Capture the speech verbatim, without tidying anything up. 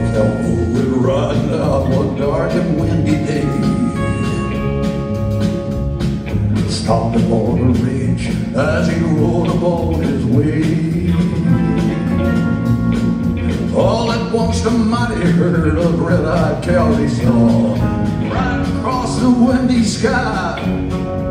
Oh, we're riding out one dark and windy day. Stopped upon the ridge as he rode upon his way. All at once the mighty herd of red-eyed cows he saw right across the windy sky.